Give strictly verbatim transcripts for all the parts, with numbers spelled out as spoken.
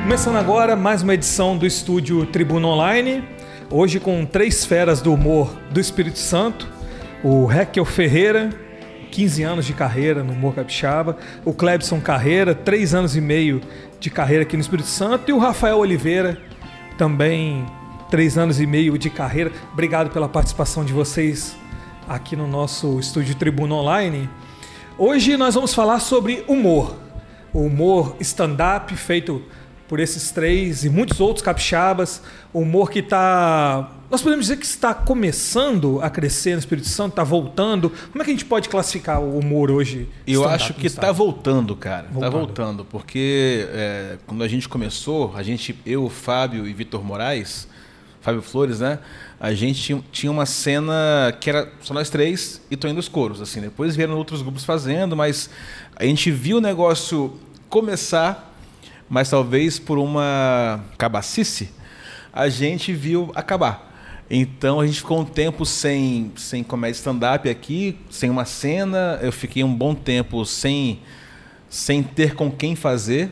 Começando agora mais uma edição do Estúdio Tribuna Online, hoje com três feras do humor do Espírito Santo, o Raquel Ferreira, quinze anos de carreira no humor capixaba, o Clebson Carreira, três anos e meio de carreira aqui no Espírito Santo, e o Rafael Oliveira, também três anos e meio de carreira. Obrigado pela participação de vocês aqui no nosso Estúdio Tribuna Online. Hoje nós vamos falar sobre humor, o humor stand-up feito por esses três e muitos outros capixabas, o humor que está, nós podemos dizer que está começando a crescer no Espírito Santo, está voltando. Como é que a gente pode classificar o humor hoje? Eu acho que está voltando, cara. Está Voltando. voltando, porque é, quando a gente começou, a gente, eu, Fábio e Vitor Moraes, Fábio Flores, né? A gente tinha, tinha uma cena que era só nós três e Toninho dos Coros, assim. Depois vieram outros grupos fazendo, mas a gente viu o negócio começar, mas talvez por uma cabacice, a gente viu acabar. Então a gente ficou um tempo sem, sem comédia stand-up aqui, sem uma cena. Eu fiquei um bom tempo sem, sem ter com quem fazer,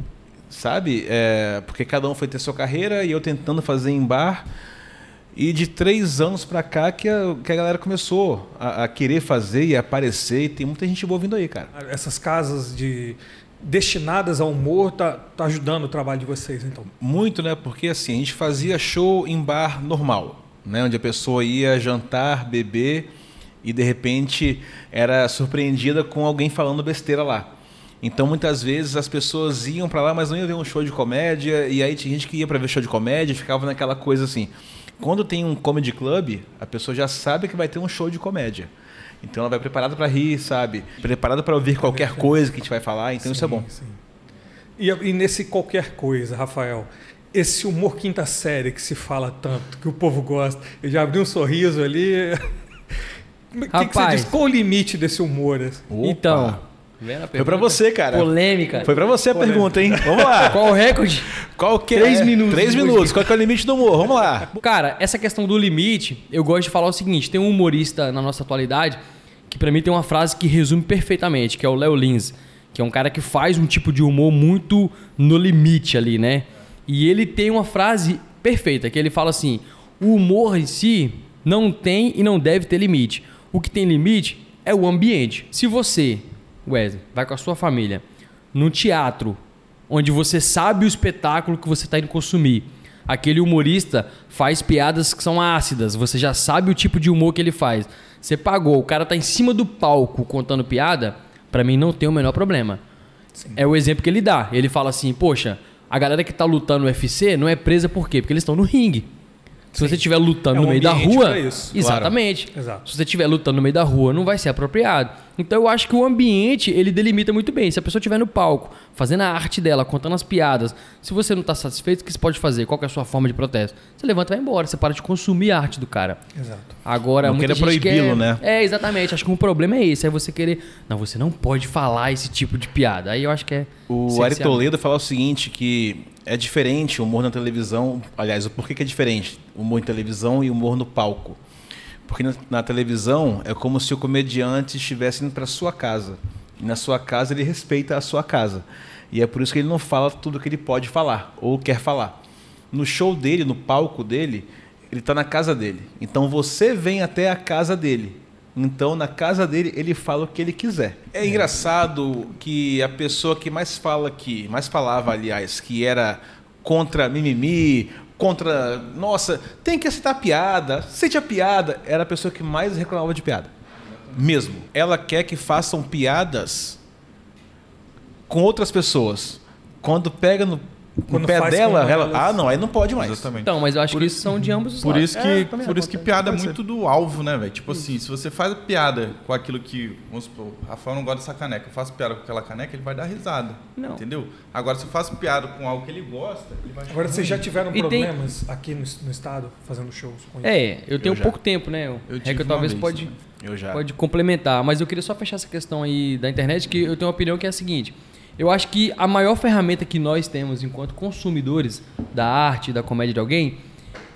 sabe? É, porque cada um foi ter sua carreira e eu tentando fazer em bar. E de três anos pra cá que a, que a galera começou a, a querer fazer e a aparecer. E tem muita gente boa vindo aí, cara. Essas casas de destinadas ao humor tá, tá ajudando o trabalho de vocês, então? Muito, né? Porque assim, a gente fazia show em bar normal, né? Onde a pessoa ia jantar, beber e de repente era surpreendida com alguém falando besteira lá. Então muitas vezes as pessoas iam para lá, mas não iam ver um show de comédia, e aí tinha gente que ia para ver show de comédia e ficava naquela coisa assim. Quando tem um comedy club, a pessoa já sabe que vai ter um show de comédia. Então ela vai preparada para rir, sabe? Preparada para ouvir qualquer coisa que a gente vai falar, então sim, isso é bom. Sim. E, e nesse qualquer coisa, Rafael, esse humor quinta série que se fala tanto, que o povo gosta, eu já abri um sorriso ali. O que, que você diz? Qual o limite desse humor? Opa. Então, foi pra você, cara. Polêmica. Foi pra você a Polêmica. pergunta, hein? Vamos lá. Qual o recorde? Qual que Três é? minutos. Três minutos. Qual que é o limite do humor? Vamos lá. Cara, essa questão do limite, eu gosto de falar o seguinte, tem um humorista na nossa atualidade que pra mim tem uma frase que resume perfeitamente, que é o Léo Lins, que é um cara que faz um tipo de humor muito no limite ali, né? E ele tem uma frase perfeita, que ele fala assim, o humor em si não tem e não deve ter limite. O que tem limite é o ambiente. Se você, Wesley, vai com a sua família no teatro, onde você sabe o espetáculo que você está indo consumir, aquele humorista faz piadas que são ácidas, você já sabe o tipo de humor que ele faz. Você pagou, o cara tá em cima do palco contando piada, pra mim não tem o menor problema. Sim. É o exemplo que ele dá. Ele fala assim, poxa, a galera que tá lutando no U F C não é presa por quê? Porque eles estão no ringue. Se Sim. você estiver lutando é um no meio da rua... Isso, exatamente. Claro. Exato. Se você estiver lutando no meio da rua, não vai ser apropriado. Então eu acho que o ambiente, ele delimita muito bem. Se a pessoa estiver no palco, fazendo a arte dela, contando as piadas, se você não está satisfeito, o que você pode fazer? Qual que é a sua forma de protesto? Você levanta e vai embora. Você para de consumir a arte do cara. Exato. Agora, não muita queira gente proibi-lo, quer... né? É, exatamente. Acho que um problema é esse. É você querer... Não, você não pode falar esse tipo de piada. Aí eu acho que é... O Ari Toledo fala o seguinte, que é diferente o humor na televisão. Aliás, o porquê que é diferente? O humor em televisão e o humor no palco. Porque na, na televisão é como se o comediante estivesse indo para sua casa. E na sua casa ele respeita a sua casa. E é por isso que ele não fala tudo que ele pode falar ou quer falar. No show dele, no palco dele, ele está na casa dele. Então você vem até a casa dele. Então na casa dele ele fala o que ele quiser. É engraçado que a pessoa que mais fala aqui, mais falava aliás, que era contra mimimi, contra, nossa, tem que aceitar piada, aceite a piada, era a pessoa que mais reclamava de piada. Mesmo. Ela quer que façam piadas com outras pessoas. Quando pega no, no pé dela, ela, elas... ah, não, aí não pode mais. Exatamente. Então, mas eu acho por que isso isso são de ambos os Por lados. isso que, É, por isso que piada é muito do alvo, né, velho? Tipo assim, se você faz piada com aquilo que, vamos supor, o Rafael não gosta dessa caneca, eu faço piada com aquela caneca, ele vai dar risada. Não. Entendeu? Agora, se eu faço piada com algo que ele gosta, ele vai... Agora, vocês já tiveram E problemas tem... aqui no, no estado, fazendo shows com isso? É, eu tenho eu pouco tempo, né? Eu é tive que talvez vez, pode, eu já. pode complementar. Mas eu queria só fechar essa questão aí da internet, que eu tenho uma opinião que é a seguinte. Eu acho que a maior ferramenta que nós temos enquanto consumidores da arte, da comédia de alguém,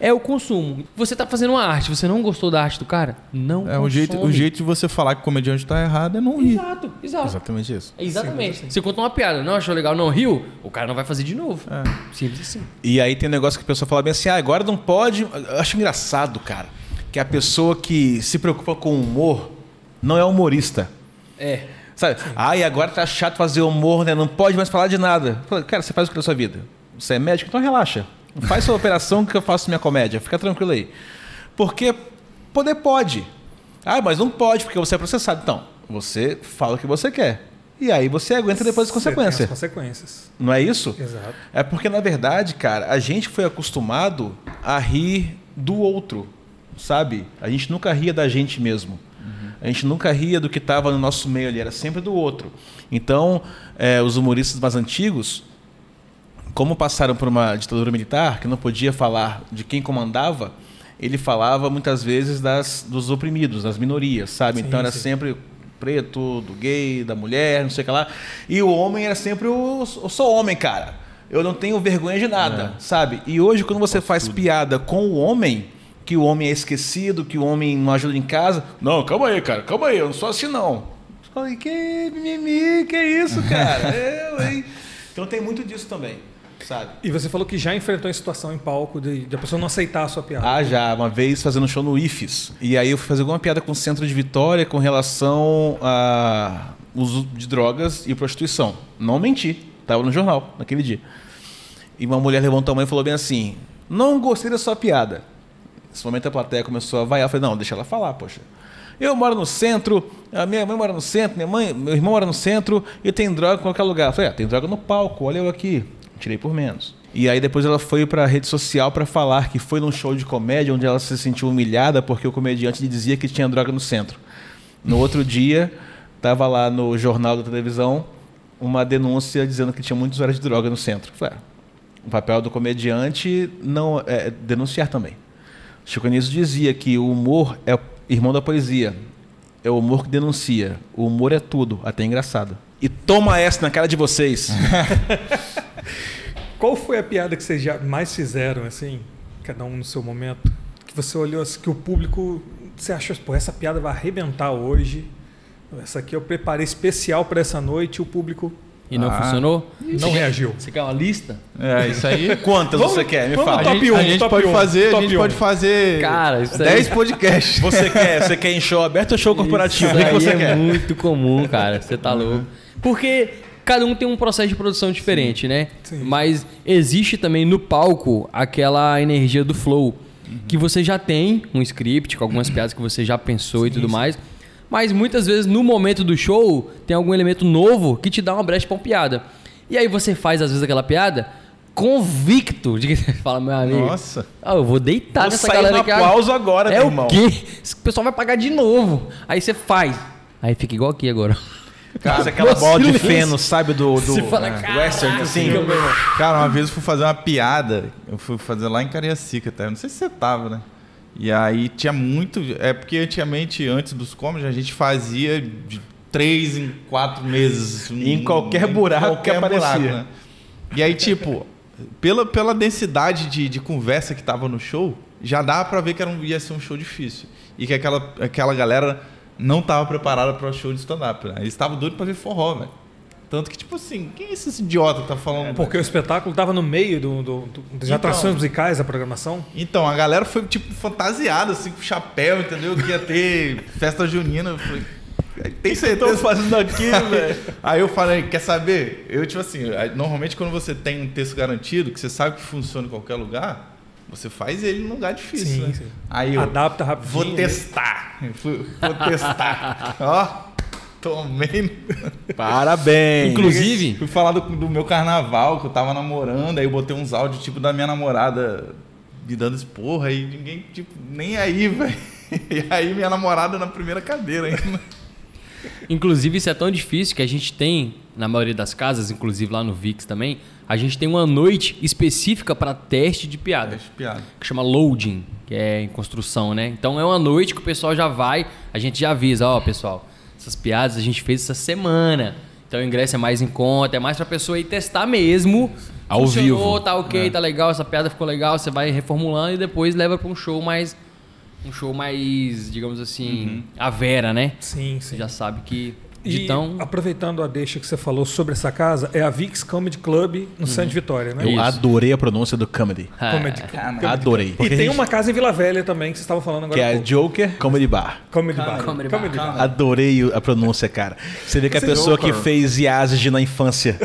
é o consumo. Você tá fazendo uma arte, você não gostou da arte do cara? Não É, o jeito, o jeito de você falar que o comediante tá errado é não rir. Exato, exato. Exatamente isso. É exatamente. Sim, você conta uma piada, não achou legal, não riu, o cara não vai fazer de novo. É. Simples assim. E aí tem um negócio que a pessoa fala bem assim, ah, agora não pode... Eu acho engraçado, cara, que a pessoa que se preocupa com o humor não é humorista. É. Sabe? Ah, e agora tá chato fazer humor, né? Não pode mais falar de nada. Cara, você faz o que na sua vida? Você é médico? Então relaxa. Faz sua operação que eu faço minha comédia. Fica tranquilo aí. Porque poder pode. Ah, mas não pode porque você é processado. Então, você fala o que você quer. E aí você aguenta depois as consequências. Tem as consequências. Não é isso? Exato. É porque, na verdade, cara, a gente foi acostumado a rir do outro, sabe? A gente nunca ria da gente mesmo. Uhum. A gente nunca ria do que estava no nosso meio ali, era sempre do outro. Então, é, os humoristas mais antigos, como passaram por uma ditadura militar, que não podia falar de quem comandava, ele falava muitas vezes das, dos oprimidos, das minorias, sabe? Sim, então era sim. sempre preto, do gay, da mulher, não sei o que lá. E o homem era sempre o... Eu sou homem, cara. Eu não tenho vergonha de nada, é. sabe? E hoje, quando você Posso faz tudo. piada com o homem, que o homem é esquecido, que o homem não ajuda em casa... Não, calma aí, cara. Calma aí, eu não sou assim, não. Você fala, que mimimi, que isso, cara? eu, hein? Então tem muito disso também. Sabe? E você falou que já enfrentou a situação em palco de, de a pessoa não aceitar a sua piada. Ah, já. Uma vez fazendo um show no I F E S. E aí eu fui fazer alguma piada com o Centro de Vitória com relação a uso de drogas e prostituição. Não menti. Estava no jornal naquele dia. E uma mulher levantou a mão e falou bem assim, não gostei da sua piada. Nesse momento a plateia começou a vaiar. Eu falei, não, deixa ela falar, poxa. Eu moro no centro, a minha mãe mora no centro, minha mãe, meu irmão mora no centro e tem droga em qualquer lugar. Eu falei, ah, tem droga no palco, olha eu aqui. Tirei por menos. E aí depois ela foi para a rede social para falar que foi num show de comédia onde ela se sentiu humilhada porque o comediante lhe dizia que tinha droga no centro. No outro dia, estava lá no jornal da televisão uma denúncia dizendo que tinha muitos usuários de droga no centro. Eu falei, ah, o papel do comediante não é denunciar também. Chico Anísio dizia que o humor é irmão da poesia. É o humor que denuncia. O humor é tudo, até engraçado. E toma essa na cara de vocês. Qual foi a piada que vocês já mais fizeram, assim, cada um no seu momento? Que você olhou assim, que o público, você achou, pô, essa piada vai arrebentar hoje. Essa aqui eu preparei especial para essa noite e o público... E não ah, funcionou? Não reagiu. Você quer uma lista? É, isso aí. Quantas Vamos, você quer? Me vamos fala. top A gente, um, a gente top pode um, fazer, a top gente um. pode fazer Cara, isso aí- dez podcasts. Você quer, você quer em show aberto ou show corporativo? Isso O que, que aí você é quer? muito comum, cara. Você tá louco. Porque cada um tem um processo de produção diferente, sim, né? Sim. Mas existe também no palco aquela energia do flow. Uhum. Que você já tem um script com algumas piadas que você já pensou sim, e tudo sim. mais. Mas muitas vezes no momento do show tem algum elemento novo que te dá uma brecha pra uma piada. E aí você faz às vezes aquela piada convicto de que você fala, meu amigo. Nossa. Ah, eu vou deitar Vou nessa sair galera no aqui. aplauso agora, é meu o irmão. quê? O pessoal vai pagar de novo. Aí você faz. Aí fica igual aqui agora. Cara, aquela Nossa, bola de silêncio. feno, sabe, do, do Você fala, é, "Caraca, western, assim. fica mesmo." Cara, uma vez eu fui fazer uma piada, eu fui fazer lá em Cariacica até, não sei se você tava, né? E aí tinha muito, é porque antigamente, antes dos comedy, a gente fazia de três em quatro meses. Em qualquer buraco que aparecia. né? E aí, tipo, pela, pela densidade de, de conversa que tava no show, já dava pra ver que era um, ia ser um show difícil. E que aquela, aquela galera não tava preparada para o show de stand-up. Né? Eles estavam doidos pra ver forró, velho. Tanto que, tipo assim, quem é esse idiota que tá falando? É porque o espetáculo estava no meio do, do, do, das Então, atrações musicais da programação. Então, a galera foi, tipo, fantasiada, assim, com chapéu, entendeu? Que ia ter festa junina. Eu falei, tem certeza? Tô fazendo aqui, velho. Aí eu falei, quer saber? Eu, tipo assim, normalmente quando você tem um texto garantido, que você sabe que funciona em qualquer lugar, você faz ele num lugar difícil, Sim, né? sim. Aí eu, Adapta rapidinho. vou testar. Fui- Vou testar. Ó, tomei... Parabéns. Inclusive- Fui falar do, do meu carnaval, que eu tava namorando, aí eu botei uns áudios, tipo, da minha namorada me dando esporra, e ninguém, tipo, nem aí, velho. E aí minha namorada na primeira cadeira ainda. Inclusive, isso é tão difícil que a gente tem, na maioria das casas, inclusive lá no VIX também, a gente tem uma noite específica para teste de piada, Deixa piada. que chama loading, que é em construção, né? Então é uma noite que o pessoal já vai, a gente já avisa, ó, pessoal, essas piadas a gente fez essa semana. Então Então o ingresso é mais em conta, é mais pra pessoa ir testar mesmo. Ao Funcionou, vivo. tá ok, É. tá legal, essa piada ficou legal, você vai reformulando e depois leva pra um show mais... Um show mais, digamos assim, a Vera, né? Sim, Você sim. já sabe que... E De tão... aproveitando a deixa que você falou sobre essa casa, é a Vix Comedy Club no Centro de Vitória, né? Eu Isso. adorei a pronúncia do comedy. Ah, Comedy, Comedy Adorei. E Porque tem a gente- uma casa em Vila Velha também, que vocês estavam falando agora. Que há é a pouco. Joker Comedy Bar. Comedy Bar. Comedy Comedy Bar. Bar. Adorei a pronúncia, cara. Você vê que a Você pessoa Joker. que fez Yazid na infância.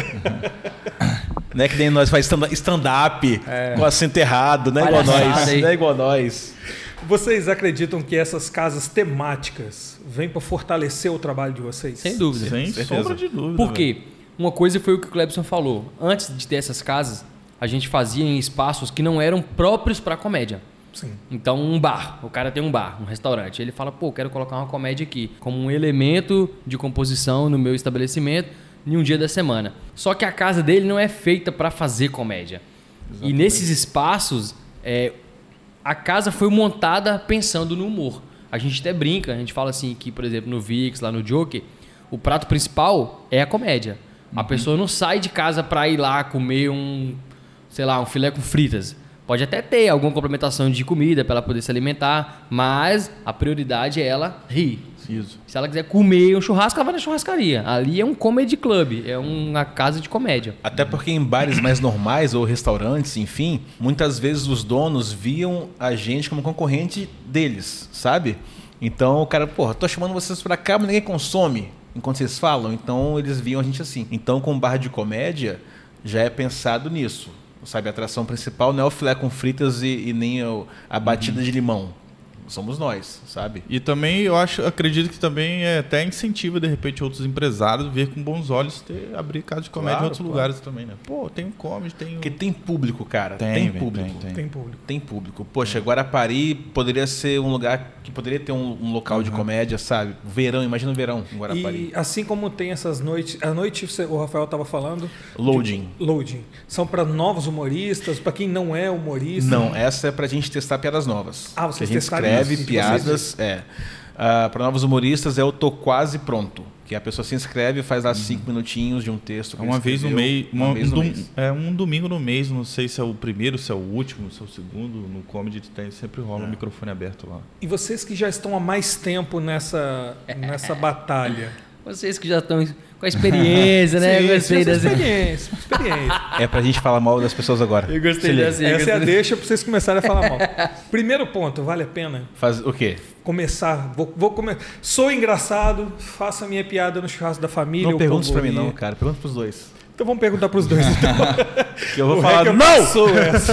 Não é que nem nós faz stand- stand-up com acento errado, não é igual Palhaçada nós. aí. Não é igual nós. Vocês acreditam que essas casas temáticas vêm para fortalecer o trabalho de vocês? Sem dúvida. Sem certeza. sombra de dúvida. Por quê? Uma coisa foi o que o Clebson falou. Antes de ter essas casas, a gente fazia em espaços que não eram próprios para comédia. Sim. Então, um bar. O cara tem um bar, um restaurante. Ele fala, pô, quero colocar uma comédia aqui, como um elemento de composição no meu estabelecimento em um dia da semana. Só que a casa dele não é feita para fazer comédia. E nesses espaços, é, a casa foi montada pensando no humor. A gente até brinca, a gente fala assim que, por exemplo, no Vix, lá no Joker, o prato principal é a comédia. A pessoa não sai de casa para ir lá comer um, sei lá, um filé com fritas. Pode até ter alguma complementação de comida para ela poder se alimentar, mas a prioridade é ela rir. Isso. Se ela quiser comer um churrasco, ela vai na churrascaria. Ali é um comedy club, é uma casa de comédia. Até porque em bares mais normais ou restaurantes, enfim, muitas vezes os donos viam a gente como concorrente deles, sabe? Então o cara, porra, tô chamando vocês pra cá, mas ninguém consome enquanto vocês falam. Então eles viam a gente assim. Então com o bar de comédia já é pensado nisso. Sabe, a atração principal não é o filé com fritas e, e nem o- a batida de limão. Somos nós, sabe? E também eu acho, acredito que também é até incentiva de repente outros empresários ver com bons olhos ter abrir casa de comédia Claro, em outros claro. lugares também, né? Pô, tem um comedy, tem um... Porque tem público, cara. Tem, Tem, velho, público. tem, tem. Tem público. Tem público. Poxa, Guarapari poderia ser um lugar que poderia ter um, um local de comédia, sabe? Verão, imagina o verão em Guarapari. E assim como tem essas noites, a noite você- o Rafael estava falando, Loading. loading, são para novos humoristas, para quem não é humorista. Não, essa é pra gente testar piadas novas. Ah, vocês que a gente testaram escreve isso, piadas, é. Ah, para novos humoristas é o Tô Quase Pronto, que a pessoa se inscreve e faz lá cinco minutinhos de um texto. que É uma ele vez no escreveu, mês, uma uma- vez um, no dom- mês. é um domingo no mês, não sei se é o primeiro, se é o último, se é o segundo, no comedy tem, sempre rola o microfone aberto lá. E vocês que já estão há mais tempo nessa, nessa batalha. Vocês que já estão com a experiência, né? Sim, Eu gostei essa dessa. experiência, experiência. É pra gente falar mal das pessoas agora. Eu gostei Se liga. dessa. Essa é a deixa para vocês começarem a falar mal. Primeiro ponto, vale a pena Faz o quê? começar. Vou, vou come... Sou engraçado, faça a minha piada no churrasco da família. Não o pergunta isso povo pra mim ri. não, cara. Pergunta pros dois. Então vamos perguntar para os dois. Então. Que eu vou O falar, Hacker não! passou essa.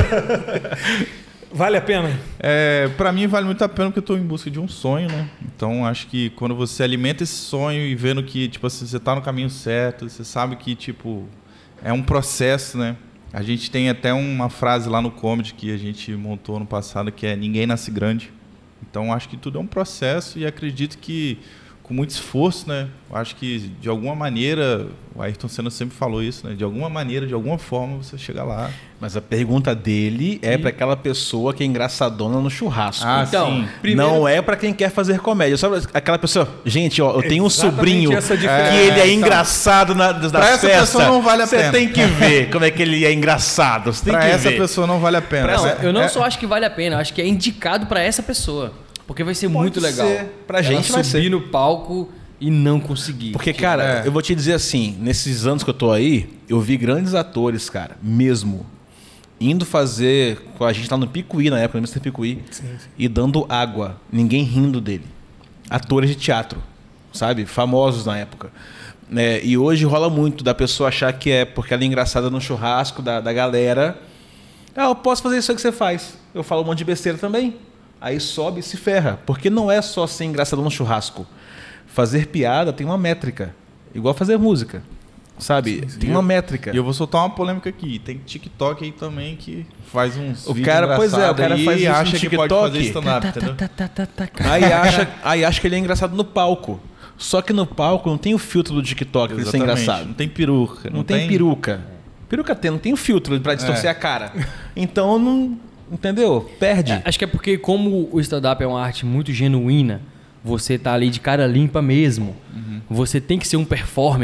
Vale a pena? É, para mim vale muito a pena porque eu estou em busca de um sonho, né? Então acho que quando você alimenta esse sonho e vendo que tipo assim, você está no caminho certo, você sabe que tipo é um processo, né? A gente tem até uma frase lá no comedy que a gente montou no passado que é ninguém nasce grande. Então acho que tudo é um processo e acredito que com muito esforço, né? Eu acho que de alguma maneira, o Ayrton Senna sempre falou isso, né? De alguma maneira, de alguma forma você chega lá. Mas a pergunta dele é pra aquela pessoa que é engraçadona no churrasco. Ah, Então, sim. primeiro- Não é pra quem quer fazer comédia. Só aquela pessoa. Gente, ó, eu tenho um Exatamente sobrinho essa que diferença. ele é então. engraçado na, das Pra essa festas. pessoa não vale a Você pena. tem que ver como é que ele é engraçado. Você tem Para que essa ver. pessoa não vale a pena. Não, É- eu não é- só acho que vale a pena, eu acho que é indicado pra essa pessoa. Porque vai ser Pode muito legal. ser. Pra Ela gente vai subir ser. no palco e não conseguir. Porque, cara, É. eu vou te dizer assim, nesses anos que eu tô aí, eu vi grandes atores, cara, mesmo, indo fazer com a gente lá no Picuí, na época, no mister Picuí, Sim, sim. e dando água, ninguém rindo dele. Atores de teatro, sabe? Famosos na época. É, e hoje rola muito da pessoa achar que é porque ela é engraçada no churrasco da, da galera. Ah, eu posso fazer isso aí que você faz. Eu falo um monte de besteira também. Aí sobe e se ferra. Porque não é só ser engraçado no churrasco. Fazer piada tem uma métrica. Igual fazer música. Sabe? Tem uma métrica. E eu vou soltar uma polêmica aqui. Tem TikTok aí também que faz uns O vídeos cara- pois é, o engraçados cara aí faz e isso no acha que pode TikTok. fazer stand-up, entendeu? Aí acha, aí acha que ele é engraçado no palco. Só que no palco não tem o filtro do TikTok pra ele ser Exatamente. engraçado. Não tem peruca. Não, tem, peruca. Peruca tem, não tem o filtro pra distorcer É. a cara. Então não. Entendeu? Perde. É, acho que é porque, como o stand-up é uma arte muito genuína, você tá ali de cara limpa mesmo. Você tem que ser um performer.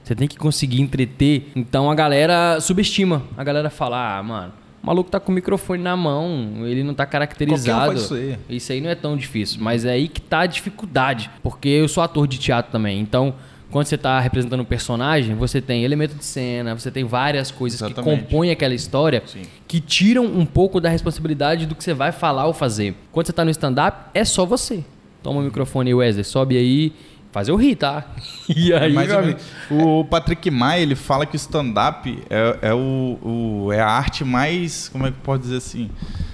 Você tem que conseguir entreter. Então a galera subestima. A galera fala, ah, mano, o maluco tá com o microfone na mão, ele não tá caracterizado. Qualquer um faz isso aí. Isso aí não é tão difícil, mas é aí que tá a dificuldade. Porque eu sou ator de teatro também, então quando você tá representando um personagem, você tem elemento de cena, você tem várias coisas Exatamente. que compõem aquela história, Sim. que tiram um pouco da responsabilidade do que você vai falar ou fazer. Quando você tá no stand-up, é só você. Toma o microfone aí, Wesley, sobe aí, faz eu rir, tá? E aí, Mas, meu amigo, o Patrick Maia, ele fala que o stand-up é, é, o, o- é a arte mais, como é que pode dizer assim,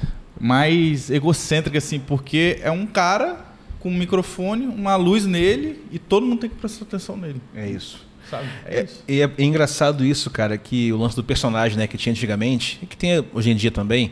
mais egocêntrica, assim, porque é um cara com um microfone, uma luz nele e todo mundo tem que prestar atenção nele, É isso. sabe? É, É, isso. e é, é engraçado isso, cara, que o lance do personagem, né, que tinha antigamente, e que tem hoje em dia também,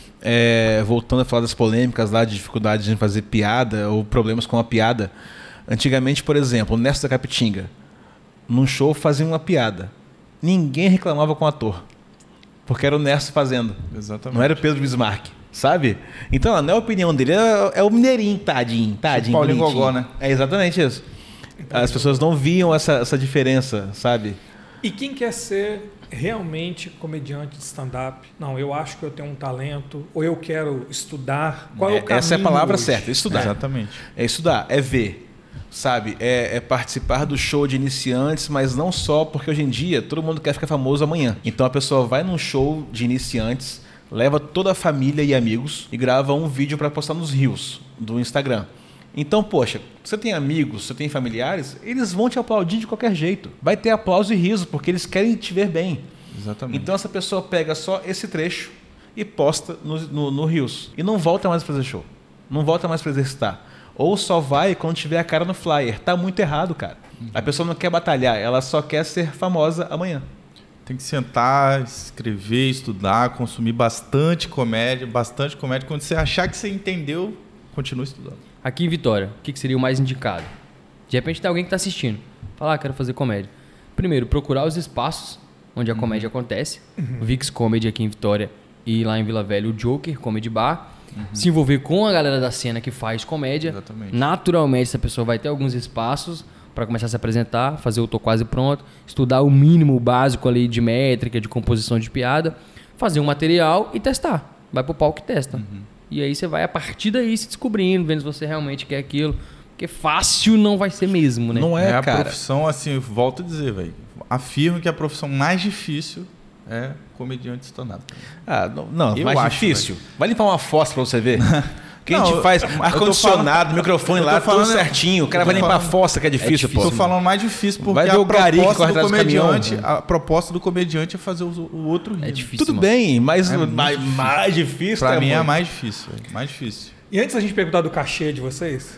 é, voltando a falar das polêmicas lá, de dificuldades em fazer piada ou problemas com a piada. Antigamente, por exemplo, o Nesta da Capitinga, num show fazia uma piada. Ninguém reclamava com o ator, porque era o Nesta fazendo, Exatamente. não era o Pedro Bismarck. Sabe? Então, não é a opinião dele, é, é o mineirinho, tadinho, tadinho. Paulinho bonitinho. Gogó, né? É exatamente isso. As pessoas não viam essa, essa diferença, sabe? E quem quer ser realmente comediante de stand-up? Não, eu acho que eu tenho um talento, ou eu quero estudar. Qual é, o caminho Essa é a palavra hoje? certa, estudar. Exatamente. É estudar, é ver, sabe? É, é participar do show de iniciantes, mas não só, porque hoje em dia todo mundo quer ficar famoso amanhã. Então a pessoa vai num show de iniciantes, leva toda a família e amigos e grava um vídeo para postar nos Reels do Instagram. Então, poxa, você tem amigos, você tem familiares, eles vão te aplaudir de qualquer jeito. Vai ter aplauso e riso, porque eles querem te ver bem. Exatamente. Então essa pessoa pega só esse trecho e posta no, no, no Reels. E não volta mais para fazer show. Não volta mais para exercitar. Ou só vai quando tiver a cara no flyer. Tá muito errado, cara. Uhum. A pessoa não quer batalhar, ela só quer ser famosa amanhã. Tem que sentar, escrever, estudar, consumir bastante comédia, bastante comédia. Quando você achar que você entendeu, continue estudando. aqui em Vitória, o que, que seria o mais indicado? De repente tem alguém que está assistindo. Fala, ah, quero fazer comédia. Primeiro, procurar os espaços onde a comédia acontece. O Vix Comedy aqui em Vitória e lá em Vila Velha o Joker Comedy Bar. Se envolver com a galera da cena que faz comédia. Exatamente. Naturalmente essa pessoa vai ter alguns espaços para começar a se apresentar, fazer o Tô Quase Pronto, estudar o mínimo básico ali de métrica, de composição de piada, fazer um material e testar. Vai pro palco e testa. Uhum. E aí você vai a partir daí se descobrindo, vendo se você realmente quer aquilo. Porque fácil não vai ser mesmo, né? Não é, É a cara. profissão, assim, eu volto a dizer, velho. Afirmo que a profissão mais difícil é comediante stand-up. Ah, não, não Eu mais acho, difícil. Vai limpar uma fossa pra você ver. Que a Não, gente eu- faz eu tô ar-condicionado, falando- microfone eu tô lá, falando- tudo certinho. O cara eu vai tô limpar a falando- fossa, que é difícil, difícil. pô. Tô falando mais difícil porque Vai ver a o gari que proposta corre do atrás do caminhão. comediante, a proposta do comediante é fazer o, o outro rir. É né? difícil. Tudo mano. bem, mas É muito mais, difícil. mais difícil. Pra tá, mim é amor? mais difícil, velho. Mais difícil. E antes da gente perguntar do cachê de vocês,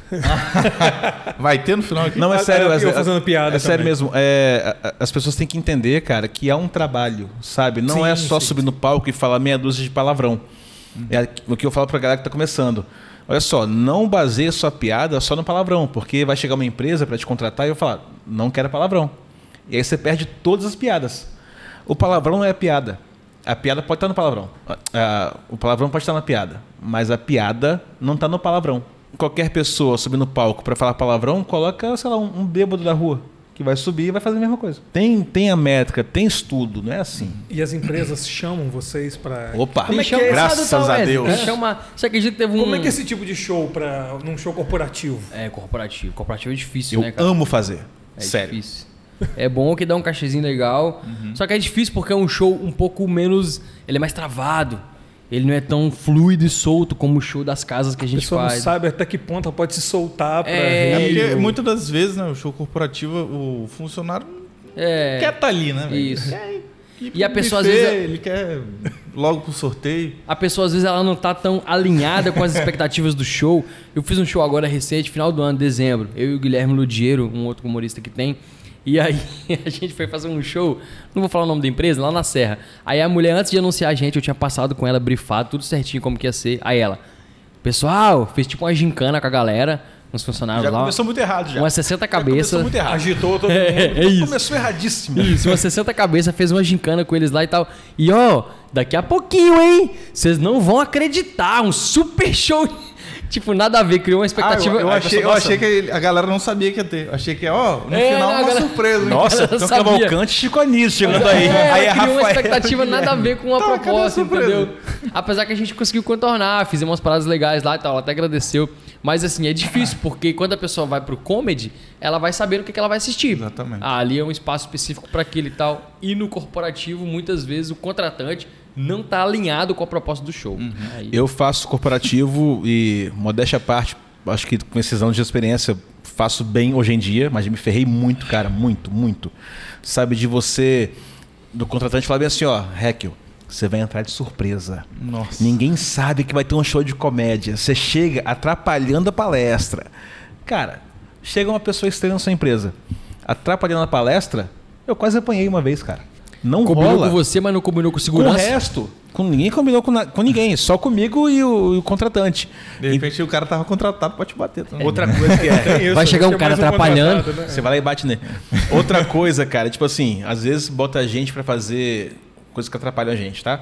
Vai ter no final aqui? Não, é Ah, sério, eu Wesley, fazendo piada é sério também. mesmo. É, a- a- as pessoas têm que entender, cara, que é um trabalho, sabe? Não Sim, é só sim, subir no palco e falar meia dúzia de palavrão. É o que eu falo pra galera que tá começando. Olha só, não baseie sua piada só no palavrão, porque vai chegar uma empresa pra te contratar e eu falar, não quero palavrão. E aí você perde todas as piadas. O palavrão não é piada. A piada pode estar no palavrão. Ah, o palavrão pode estar na piada, mas a piada não está no palavrão. Qualquer pessoa subir no palco para falar palavrão, coloca, sei lá, um, um bêbado da rua que vai subir e vai fazer a mesma coisa. Tem, tem a métrica, tem estudo, não é assim. e as empresas chamam vocês para... Opa, Como é que é? Chama- graças Sabe, a Wesley? Deus. Chama... Você acredita que teve um... Como é que é esse tipo de show para num show corporativo? É, corporativo. Corporativo é difícil, Eu né, cara? amo fazer. É Sério. difícil. É bom que dá um cachezinho legal. Só que é difícil porque é um show um pouco menos... Ele é mais travado. Ele não é tão fluido e solto como o show das casas que a A gente pessoa não faz. sabe até que ponto ela pode se soltar para É, É rir. porque ou- muitas das vezes, né, o show corporativo, o funcionário É, quer estar ali, né? velho? isso. Quer ir E a pro pessoa, às buffet, vezes, ele quer logo pro sorteio. A pessoa, às vezes, ela não tá tão alinhada com as expectativas do show. Eu fiz um show agora recente, final do ano, dezembro. Eu e o Guilherme Ludiero, um outro humorista que tem. E aí, a gente foi fazer um show, não vou falar o nome da empresa, lá na Serra. Aí a mulher, antes de anunciar a gente, eu tinha passado com ela, brifado, tudo certinho como que ia ser. Aí ela, pessoal, fez tipo uma gincana com a galera, uns funcionários Já lá. começou muito errado já. Umas sessenta Já começou cabeças. muito errado. Agitou todo mundo. É, é isso. Começou erradíssimo. Isso, umas sessenta cabeças, fez uma gincana com eles lá e tal. E ó, daqui a pouquinho, hein? Vocês não vão acreditar, um super show Tipo, nada a ver, criou uma expectativa. Ah, eu, eu Aí a achei, pessoa, eu achei que a galera não sabia que ia ter. Eu achei que, ó, no É, final não, a uma galera- surpresa. hein? Nossa, Cara, então sabia. Cavalcante e Chico Anísio chegando aí. É, aí ela a criou uma Rafaela- expectativa nada a ver com a Tá, cadê a proposta, surpresa? entendeu? Apesar que a gente conseguiu contornar, fizemos umas paradas legais lá e tal, ela até agradeceu. Mas assim, é difícil, porque quando a pessoa vai pro comedy, ela vai saber o que, que ela vai assistir. Exatamente. Ah, ali é um espaço específico para aquilo e tal. E no corporativo, muitas vezes, o contratante não tá alinhado com a proposta do show. Aí- Eu faço corporativo e, modéstia à parte, acho que com esses anos de experiência, faço bem hoje em dia, mas me ferrei muito, cara, muito, muito. Sabe, de você, do contratante, falar bem assim, ó, Heckel, você vai entrar de surpresa. Nossa. Ninguém sabe que vai ter um show de comédia. Você chega atrapalhando a palestra. Cara, chega uma pessoa estranha na sua empresa, atrapalhando a palestra, eu quase apanhei uma vez, cara. Não Combinou rola. com você, mas não combinou com Com o segurança. resto. Com ninguém combinou com, na- com ninguém, só comigo e o, e o contratante. De repente o cara tava contratado pra te bater também. Outra coisa que é. Tem isso, Vai chegar um tem cara mais atrapalhando. contratado, né? Você vai lá e bate nele. Outra coisa, cara, tipo assim, às vezes bota a gente pra fazer coisas que atrapalham a gente, tá?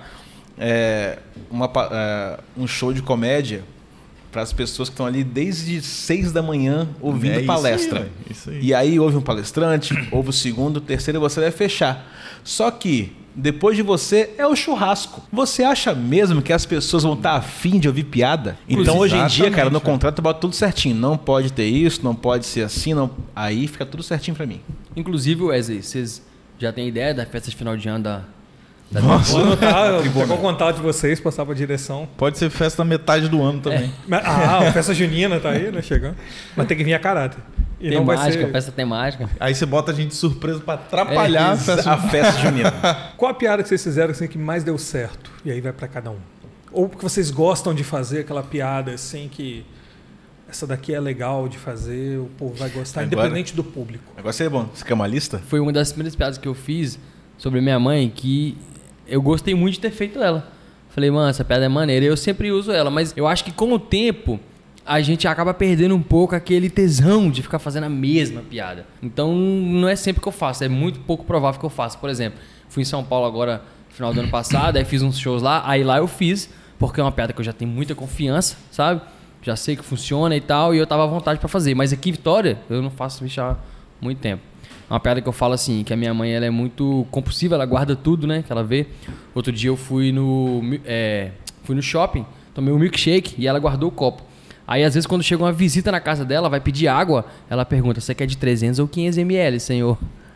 É, uma pa- é, um show de comédia para as pessoas que estão ali desde seis da manhã ouvindo É isso palestra. aí, velho, isso aí. E aí houve um palestrante, houve o segundo, o terceiro e você vai fechar. Só que depois de você é o churrasco. Você acha mesmo que as pessoas vão estar afim de ouvir piada? Então hoje em dia, cara, no Exatamente, contrato bota tudo certinho. Não pode ter isso, não pode ser assim, não. Aí fica tudo certinho pra mim. Inclusive, Wesley, vocês já têm ideia da festa de final de ano da... da Vou anotar, pegar o contato de vocês, passar pra direção. Pode ser festa na metade do ano também. Mas- Ah, a festa junina tá aí, né? Chegando. Mas tem que vir a caráter. E não vai temática, ser... festa temática. Aí você bota a gente de surpresa pra atrapalhar É, a festa. A festa junina. Qual a piada que vocês fizeram assim, que mais deu certo? E aí vai pra cada um. Ou que vocês gostam de fazer aquela piada assim que essa daqui é legal de fazer, o povo vai gostar, Agora- independente do público. Agora seria bom. Você quer uma lista? Foi uma das primeiras piadas que eu fiz sobre minha mãe que eu gostei muito de ter feito ela. Falei, mano, essa piada é maneira. Eu sempre uso ela, mas eu acho que com o tempo a gente acaba perdendo um pouco aquele tesão de ficar fazendo a mesma piada. Então não é sempre que eu faço, é muito pouco provável que eu faça. Por exemplo, fui em São Paulo agora no final do ano passado, aí fiz uns shows lá, aí lá eu fiz, porque é uma piada que eu já tenho muita confiança, sabe? Já sei que funciona e tal, e eu tava à vontade pra fazer. Mas aqui em Vitória, eu não faço isso há muito tempo. Uma piada que eu falo assim, que a minha mãe ela é muito compulsiva, ela guarda tudo, né? Que ela vê. Outro dia eu fui no, mi- é, fui no shopping, tomei um milkshake e ela guardou o copo. Aí às vezes quando chega uma visita na casa dela, vai pedir água, ela pergunta, você quer de trezentos ou quinhentos mililitros, senhor?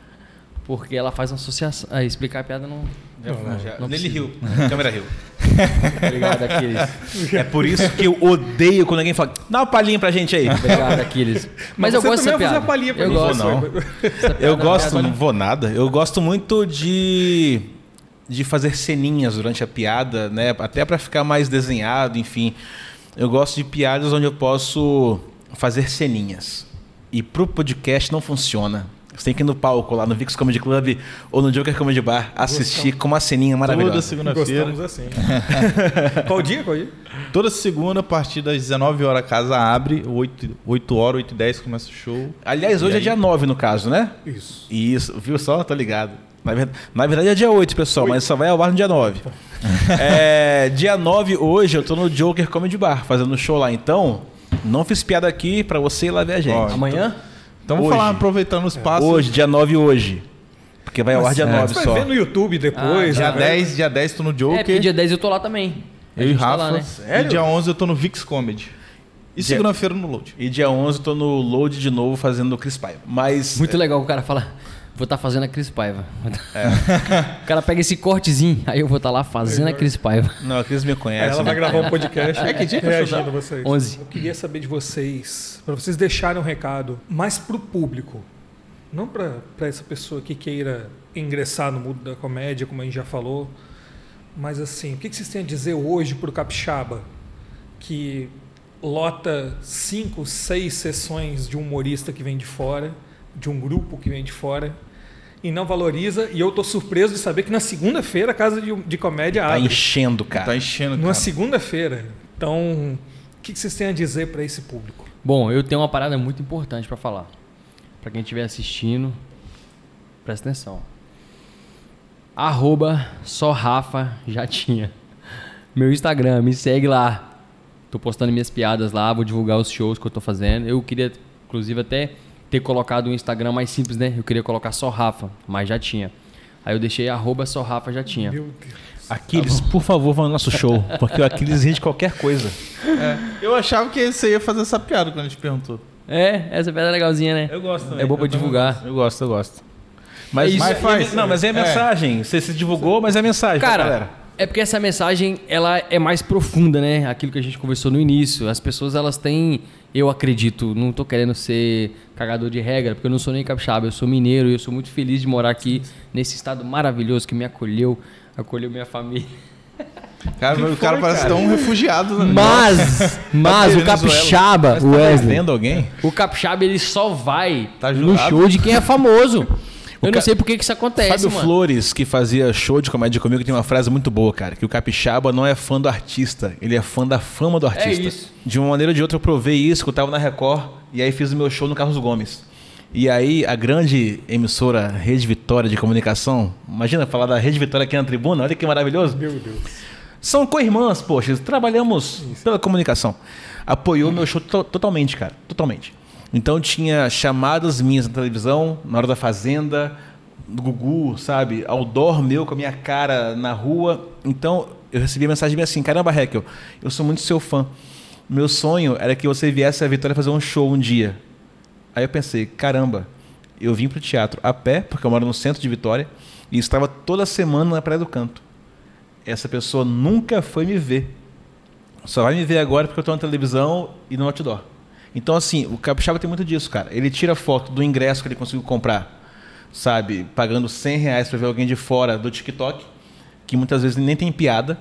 Porque ela faz uma associação. Ah, explicar a piada não... não Nele precisa. riu. Câmera riu. Obrigado, Aquiles. É por isso que eu odeio quando alguém fala, dá uma palhinha pra gente aí. Obrigado, Aquiles. Mas, eu você gosto também dessa vai piada. fazer a palhinha pra eu mim, gosto. não. Essa piada Eu é gosto, piada. não vou nada. Eu gosto muito de de fazer ceninhas durante a piada, né? Até pra ficar mais desenhado, enfim. Eu gosto de piadas onde eu posso fazer ceninhas. E pro podcast não funciona. Você tem que ir no palco lá no Vix Comedy Club ou no Joker Comedy Bar assistir com uma ceninha Toda maravilhosa. segunda-feira. Gostamos assim. Qual dia? Qual dia? Toda segunda, a partir das dezenove horas, a casa abre. oito horas, oito e dez começa o show. Aliás, hoje E é aí? dia nove no caso, né? Isso. Isso, viu só? Tô ligado. Na verdade, na verdade é dia oito, pessoal, mas só vai ao ar no dia nove. É, dia nove hoje eu tô no Joker Comedy Bar, fazendo show lá. Então, não fiz piada aqui pra você ir lá ver a gente. Ó, Amanhã? Então vamos Hoje. falar, aproveitando o espaço. Hoje, dia nove hoje. Porque vai ao ar dia Mas nove você só. vai ver no YouTube depois. Dia né? dez, dia dez tô no É, Joker. porque dia dez eu tô lá também. A eu e gente tá Rafa. lá, né? E dia onze eu tô no Vix Comedy. E Dia- segunda-feira no Load. E dia onze eu tô no Load de novo fazendo o Chris Paiva. Mas Muito legal o cara fala, vou estar fazendo a Cris Paiva. O cara pega esse cortezinho, aí eu vou estar lá fazendo a Cris Paiva. não, a Cris me Aí conhece. ela vai né? gravar um podcast É, que dia que é o show reagindo a vocês. onze. Eu queria saber de vocês, para vocês deixarem um recado mais pro público. Não para essa pessoa que queira ingressar no mundo da comédia, como a gente já falou. Mas assim, o que que vocês têm a dizer hoje pro capixaba que lota cinco, seis sessões de um humorista que vem de fora, de um grupo que vem de fora, e não valoriza? E eu tô surpreso de saber que na segunda-feira a Casa de, de Comédia Tá abre. enchendo, cara. Tá enchendo, Numa cara. segunda-feira. Então, o que que vocês têm a dizer para esse público? Bom, eu tenho uma parada muito importante pra falar. Pra quem estiver assistindo, presta atenção. Arroba só Rafa já tinha. Meu Instagram, me segue lá. Tô postando minhas piadas lá, vou divulgar os shows que eu tô fazendo. Eu queria, inclusive, até ter colocado um Instagram mais simples, né? Eu queria colocar só Rafa, mas já tinha. Aí eu deixei arroba só Rafa, já tinha. Meu Deus. Aquiles, por favor, vá no nosso show, porque o Aquiles ri de qualquer coisa. É, eu achava que você ia fazer essa piada quando a gente perguntou. É, essa piada é legalzinha, né? Eu gosto também. É bom pra Eu também divulgar. gosto. Eu gosto, eu gosto. Mas, isso, mas, faz, não, mas é a mensagem. Você se divulgou, mas é a mensagem pra Cara, galera. é porque essa mensagem, ela é mais profunda, né? Aquilo que a gente conversou no início. As pessoas, elas têm... Eu acredito, não tô querendo ser cagador de regra, porque eu não sou nem capixaba, eu sou mineiro e eu sou muito feliz de morar aqui nesse estado maravilhoso que me acolheu, acolheu minha família. Cara, o cara foi, parece cara? tão refugiado. Né? Mas, mas o Venezuela. capixaba, Mas o tá Wesley, vendo alguém? o capixaba, ele só vai Tá no jurado? show de quem é famoso. Eu ca- não sei por que que isso acontece, Fábio mano. Flores, que fazia show de comédia comigo, tem uma frase muito boa, cara. Que o capixaba não é fã do artista, ele é fã da fama do artista. isso. De uma maneira ou de outra eu provei isso, que eu tava na Record, e aí fiz o meu show no Carlos Gomes. E aí a grande emissora Rede Vitória de Comunicação, imagina falar da Rede Vitória aqui na tribuna, olha que maravilhoso. Meu Deus. São co-irmãs, poxa, trabalhamos pela comunicação. Apoiou meu show to- totalmente, cara, totalmente. Então tinha chamadas minhas na televisão, na hora da Fazenda, do Gugu, sabe? Outdoor meu com a minha cara na rua. Então eu recebi a mensagem bem assim, caramba, Raquel, eu sou muito seu fã. Meu sonho era que você viesse a Vitória fazer um show um dia. Aí eu pensei, caramba, eu vim pro teatro a pé, porque eu moro no centro de Vitória, e estava toda semana na Praia do Canto. Essa pessoa nunca foi me ver. Só vai me ver agora porque eu estou na televisão e no outdoor. Então, assim, o capixaba tem muito disso, cara. Ele tira foto do ingresso que ele conseguiu comprar, sabe? Pagando cem reais para ver alguém de fora do TikTok, que muitas vezes nem tem piada,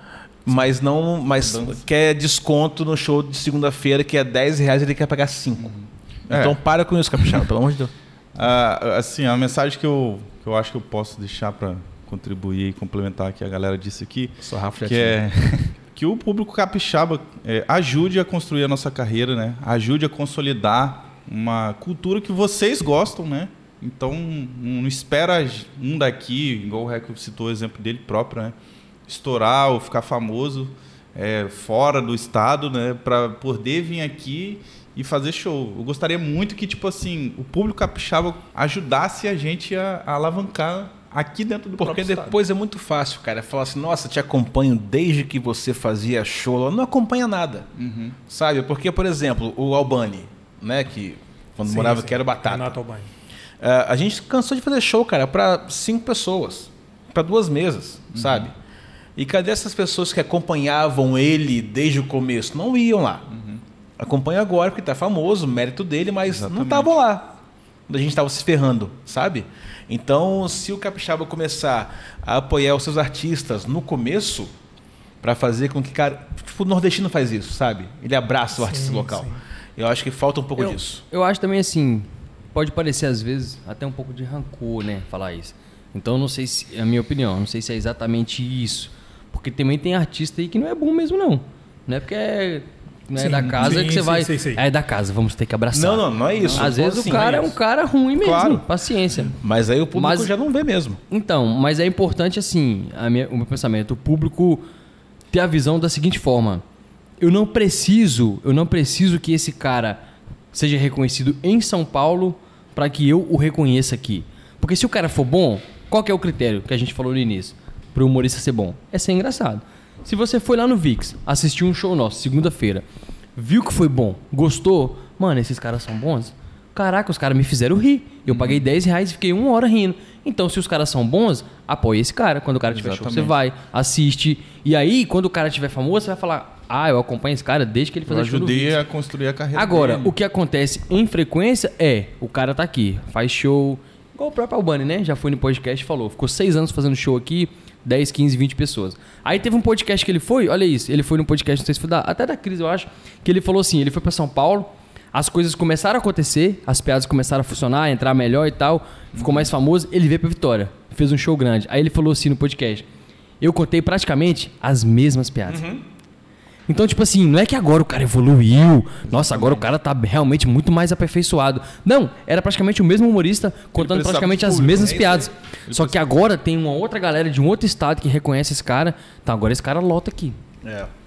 mas não, mas quer desconto no show de segunda-feira, que é dez reais e ele quer pagar cinco. É. Então, para com isso, capixaba, pelo amor de Deus. Ah, assim, a mensagem que eu, que eu acho que eu posso deixar para contribuir e complementar que a galera disse aqui, Sou Rafa que é que o público capixaba é, ajude a construir a nossa carreira, né? Ajude a consolidar uma cultura que vocês gostam, né? Então, não espera um daqui, igual o Reco citou o exemplo dele próprio, né? Estourar ou ficar famoso é, fora do estado, né? Para poder vir aqui e fazer show. Eu gostaria muito que, tipo assim, o público capixaba ajudasse a gente a, a alavancar aqui dentro do Porque próprio estado. depois é muito fácil, cara. Falar assim, nossa, te acompanho desde que você fazia show. Não acompanha nada, Uhum. sabe? Porque, por exemplo, o Albani, né? Que quando Sim, morava sim. aqui era o Batata. Renato Albani. Uh, a gente cansou de fazer show, cara, para cinco pessoas, para duas mesas, Uhum. sabe? E cadê essas pessoas que acompanhavam ele desde o começo? Não iam lá. Uhum. Acompanha agora porque tá famoso, mérito dele, mas não Exatamente. estavam lá. Quando a gente estava se ferrando, sabe? Então, se o capixaba começar a apoiar os seus artistas no começo, para fazer com que, cara, tipo, o nordestino faz isso, sabe? Ele abraça o Sim, artista local. sim. Eu acho que falta um pouco eu, disso. Eu acho também assim, pode parecer às vezes até um pouco de rancor, né, falar isso. Então não sei se, é a minha opinião, não sei se é exatamente isso. Porque também tem artista aí que não é bom mesmo não. Não é porque é, não é Sim, da casa sim, que você sim, vai... sim, sim. É da casa, vamos ter que abraçar. Não, não, não é isso. Às Eu vezes tô assim, o cara não é é um isso. cara ruim mesmo, Claro. paciência. Mas aí o público Mas- já não vê mesmo. Então, mas é importante assim, a minha, o meu pensamento, o público ter a visão da seguinte forma: eu não preciso, eu não preciso que esse cara seja reconhecido em São Paulo para que eu o reconheça aqui. Porque se o cara for bom, qual que é o critério que a gente falou no início para o humorista ser bom? É ser engraçado. Se você foi lá no VIX, assistiu um show nosso segunda-feira, viu que foi bom, gostou, mano, esses caras são bons. Caraca, os caras me fizeram rir. Eu paguei dez reais e fiquei uma hora rindo. Então, se os caras são bons, apoie esse cara. Quando o cara tiver show, você Exatamente. vai, assiste. E aí, quando o cara tiver famoso, você vai falar: ah, eu acompanho esse cara desde que ele Eu fazia show no ajudei VIX. a construir a carreira Agora, dele. o que acontece em frequência é, o cara tá aqui, faz show, igual o próprio Albani, né? Já foi no podcast e falou, ficou seis anos fazendo show aqui, dez, quinze, vinte pessoas. Aí teve um podcast que ele foi, olha isso, ele foi no podcast, não sei se foi da, até da Cris, eu acho, que ele falou assim, ele foi pra São Paulo, as coisas começaram a acontecer, as piadas começaram a funcionar, entrar melhor e tal, ficou mais famoso, ele veio pra Vitória, fez um show grande. Aí ele falou assim no podcast, eu contei praticamente as mesmas piadas. Então, tipo assim, não é que agora o cara evoluiu, nossa, agora o cara tá realmente muito mais aperfeiçoado. Não, era praticamente o mesmo humorista contando precisava praticamente de as público, mesmas é isso piadas. aí. Só que agora tem uma outra galera de um outro estado que reconhece esse cara, então agora esse cara lota aqui. É.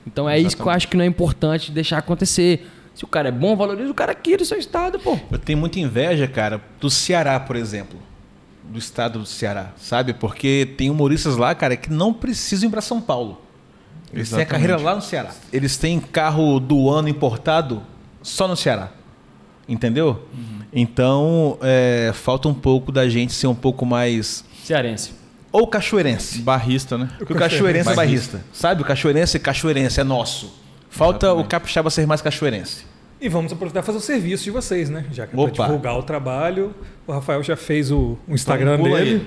Então é Exatamente. Isso que eu acho que não é importante deixar acontecer. Se o cara é bom, valoriza o cara aqui do seu estado, pô. Eu tenho muita inveja, cara, do Ceará, por exemplo. Do estado do Ceará, sabe? Porque tem humoristas lá, cara, que não precisam ir para São Paulo. Eles Exatamente. Têm a carreira lá no Ceará. Eles têm carro do ano importado só no Ceará. Entendeu? Uhum. Então, é, falta um pouco da gente ser um pouco mais... Cearense. Ou cachoeirense. Barrista, né? Porque o cachoeirense é barrista. Sabe? O cachoeirense é cachoeirense, é nosso. Falta Exatamente. O capixaba ser mais cachoeirense. E vamos aproveitar e fazer o serviço de vocês, né? Já que é para divulgar o trabalho. O Rafael já fez o, o Instagram então, dele.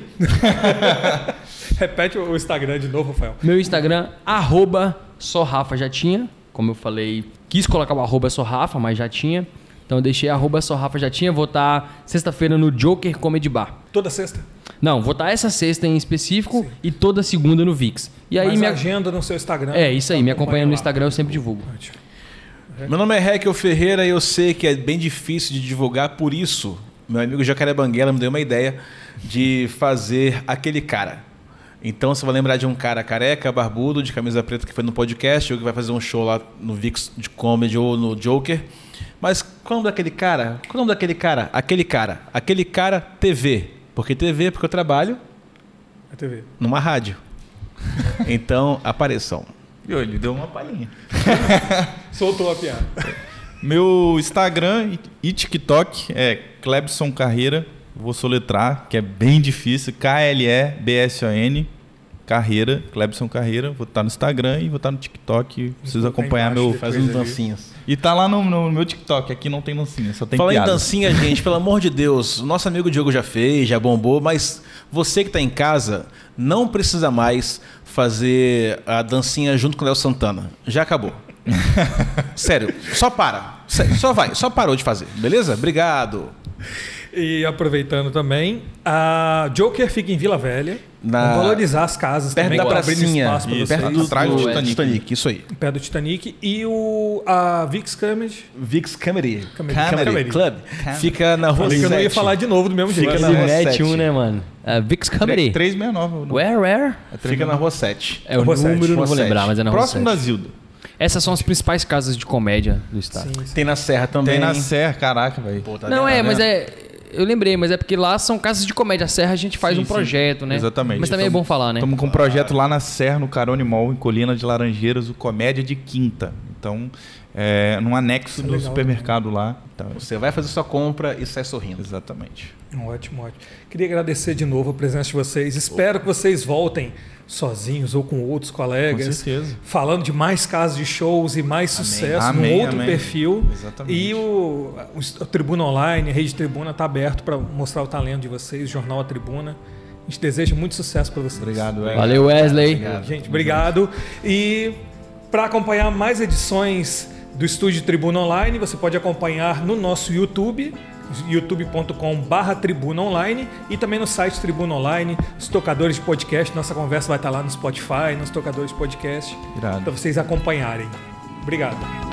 Repete o Instagram de novo, Rafael. Meu Instagram, arroba só Rafa, já tinha. Como eu falei, quis colocar o arroba só Rafa, mas já tinha. Então eu deixei arroba só Rafa, já tinha. Vou estar sexta-feira no Joker Comedy Bar. Toda sexta? Não, vou estar essa sexta em específico Sim. e toda segunda no VIX. E aí Mas minha agenda no seu Instagram. É, isso aí. Me acompanha no Instagram, eu sempre divulgo. Meu nome é Raquel Ferreira e eu sei que é bem difícil de divulgar, por isso, meu amigo Jacaré Banguela me deu uma ideia de fazer aquele cara. Então você vai lembrar de um cara careca, barbudo, de camisa preta que foi no podcast, ou que vai fazer um show lá no VIX de Comedy ou no Joker. Mas qual é o nome daquele cara? Qual é o nome daquele cara? Aquele cara. Aquele cara T V. Por que T V? Porque eu trabalho é T V. Numa rádio. Então, apareçam. E ele deu uma palhinha. Soltou a piada. Meu Instagram e TikTok é Clebson Carreira. Vou soletrar, que é bem difícil. K L E B S O N Carreira, Clebson Carreira. Vou estar no Instagram e vou estar no TikTok. Preciso acompanhar meu... Faz uns dancinhas. E tá lá no, no meu TikTok. Aqui não tem dancinha, só tem Fala piada. Fala em dancinha, gente. Pelo amor de Deus. O nosso amigo Diogo já fez, já bombou. Mas você que está em casa não precisa mais fazer a dancinha junto com o Léo Santana. Já acabou. Sério, só para. Só vai, só parou de fazer. Beleza? Obrigado. E aproveitando também, a Joker fica em Vila Velha. Na... Vamos valorizar as casas perto também. Da pracinha. Espaço Isso, perto do, atrás do, do Titanic. Titanic. Isso aí. Perto do Titanic. E o, a Vix Comedy. Vix Comedy. Comedy. Comedy. Comedy. Club. Comedy. Fica na rua sete. Eu não ia falar de novo do mesmo jeito. Fica na rua sete. um, né, mano? Uh, Vix Comedy. trezentos e sessenta e nove. Where, where? É Fica na rua sete. É o número, sete. Não vou lembrar, mas é na rua Próximo sete. da Zilda. Essas são as principais casas de comédia do estado. Sim, sim. Tem na Serra também. Tem na Serra, caraca, velho. Tá não, é, mas é... Eu lembrei, mas é porque lá são casas de comédia. A Serra a gente faz sim, um projeto, sim. né? Exatamente. Mas também tamo, é bom falar, né? Estamos com um projeto lá na Serra, no Carone Mall, em Colina de Laranjeiras, o Comédia de Quinta. Então, é num anexo do supermercado também. Lá. Então, você vai fazer sua compra e sai sorrindo. Exatamente. Ótimo, ótimo. Queria agradecer de novo a presença de vocês. Espero que vocês voltem sozinhos ou com outros colegas. Com certeza. Falando de mais casos de shows e mais amém. Sucesso amém, num outro amém. Perfil. Exatamente. E o, o, o Tribuna Online, a Rede Tribuna está aberto para mostrar o talento de vocês, Jornal A Tribuna. A gente deseja muito sucesso para vocês. Obrigado, Wesley. Valeu, Wesley. Obrigado. Gente, obrigado. E para acompanhar mais edições do Estúdio Tribuna Online, você pode acompanhar no nosso YouTube, youtube ponto com barra Tribuna Online, e também no site Tribuna Online, os tocadores de podcast. Nossa conversa vai estar lá no Spotify, nos tocadores de podcast, para vocês acompanharem. Obrigado.